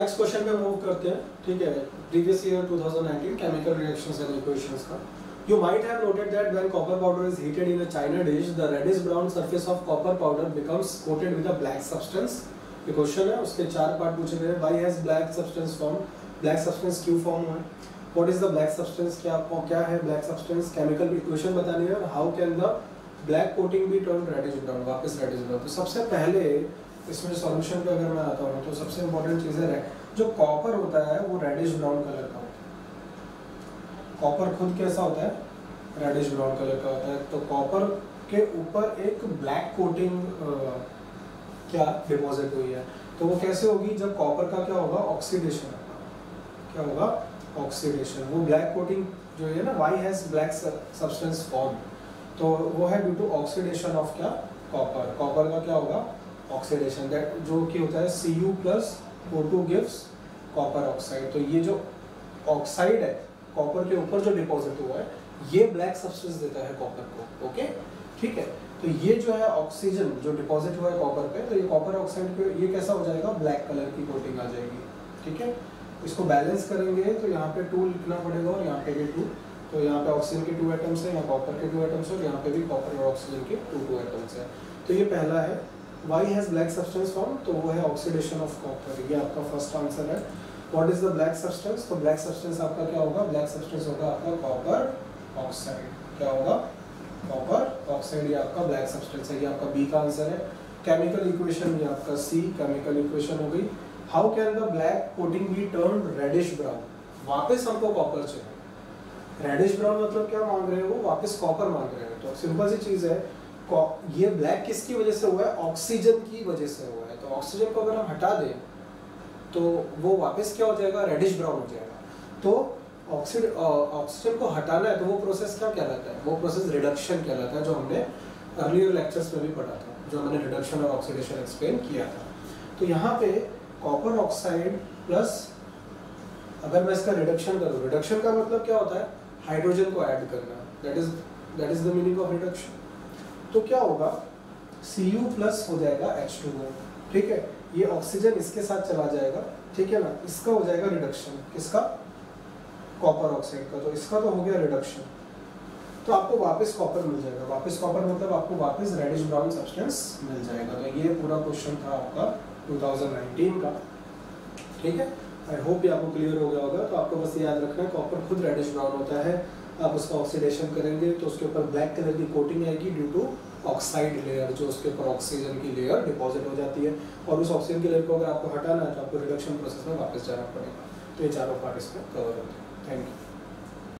Next question पे move करते हैं, ठीक है। Previous year 2019 chemical reactions and equations का। You might have noted that when copper powder is heated in a China dish, the reddish brown surface of copper powder becomes coated with a black substance. ये question है, उसके चार part पूछे गए हैं। Why has black substance formed? Black substance क्यों form हुआ है? What is the black substance? क्या है black substance? केमिकल इक्वेशन बतानी है और how can the black coating be turned reddish brown? वापस reddish brown। तो सबसे पहले इसमें सॉल्यूशन पे अगर मैं आता हूँ तो सबसे इम्पोर्टेंट चीज़ है जो कॉपर होता है वो रेडिश ब्राउन कलर का होता है। कॉपर खुद कैसा होता है? रेडिश ब्राउन कलर का होता है। तो कॉपर के ऊपर एक ब्लैक कोटिंग क्या डिपॉजिट हुई है, तो वो कैसे होगी? जब कॉपर का क्या होगा? ऑक्सीडेशन। क्या होगा? ऑक्सीडेशन। वो ब्लैक कोटिंग जो है ना, why has black substance form, तो वो है ड्यू टू ऑक्सीडेशन ऑफ क्या? कॉपर। कॉपर का क्या होगा? ऑक्सीडेशन, दैट जो कि होता है Cu+O2 गिव्स कॉपर ऑक्साइड। तो ये जो ऑक्साइड है कॉपर के ऊपर जो डिपॉजिट हुआ है ये ब्लैक सब्सटेंस देता है कॉपर को। ओके, ठीक है। तो ये जो है ऑक्सीजन जो डिपॉजिट हुआ है कॉपर पे, तो ये कॉपर ऑक्साइड पे ये कैसा हो जाएगा? ब्लैक कलर की कोटिंग आ जाएगी। ठीक है, इसको बैलेंस करेंगे तो यहाँ पे 2 लिखना पड़ेगा और यहाँ पे भी 2। तो यहाँ पे ऑक्सीजन के 2 एटम्स है, यहाँ कॉपर के 2 एटम्स है और यहाँ पे भी कॉपर और ऑक्सीजन के 2 एटम्स है। तो ये पहला है why has black substance form, तो वो है ऑक्सीडेशन ऑफ कॉपर। ये आपका फर्स्ट आंसर है। What is the black substance? तो ब्लैक सब्सटेंस आपका क्या होगा? ब्लैक सब्सटेंस होगा आपका कॉपर ऑक्साइड। क्या होगा? Copper oxide. ये आपका ब्लैक सब्सटेंस है। ये आपका बी का आंसर है। केमिकल इक्वेशन ये आपका सी केमिकल इक्वेशन हो गई। How can the black coating be turned reddish brown? वापस हमको कॉपर चाहिए। रेडिश ब्राउन मतलब क्या मांग रहे हो? वापस कॉपर मांग रहे हो। तो सिंपल सी चीज है, ये ब्लैक किसकी वजह से हुआ है? ऑक्सीजन की वजह से हुआ है। तो ऑक्सीजन को अगर हम हटा दें तो वो वापस क्या हो जाएगा? रेडिश ब्राउन हो जाएगा। तो ऑक्सीजन को हटाना है तो वो प्रोसेस क्या कहलाता है? वो प्रोसेस रिडक्शन कहलाता है, जो हमने अर्लियर लेक्चर्स में भी पढ़ा था, जो मैंने रिडक्शन और ऑक्सीडेशन एक्सप्लेन किया था। तो यहाँ पे कॉपर ऑक्साइड प्लस अगर मैं इसका रिडक्शन करूँ, रिडक्शन का मतलब क्या होता है? हाइड्रोजन को ऐड करना। That is the meaning of reduction. तो क्या होगा? Cu+ हो जाएगा H2O। ठीक है, ये ऑक्सीजन इसके साथ चला जाएगा, ठीक है ना। इसका हो जाएगा रिडक्शन, किसका? कॉपर ऑक्साइड का। तो इसका तो हो गया रिडक्शन, तो आपको वापस कॉपर मिल जाएगा। वापस कॉपर मतलब आपको वापस रेडिश ब्राउन सब्सटेंस मिल जाएगा। तो ये पूरा क्वेश्चन था आपका 2019 का। ठीक है, आई होप ये आपको क्लियर हो गया होगा। तो आपको बस याद रखना है कॉपर खुद रेडिश ब्राउन होता है। आप उसका ऑक्सीडेशन करेंगे तो उसके ऊपर ब्लैक कलर की कोटिंग आएगी ड्यू टू ऑक्साइड लेयर, जो उसके ऊपर ऑक्सीजन की लेयर डिपॉजिट हो जाती है। और उस ऑक्सीजन की लेयर को अगर आपको हटाना है तो आपको रिडक्शन प्रोसेस में वापस जाना पड़ेगा। तो ये चारों पार्ट इसमें कवर होते हैं। Thank you.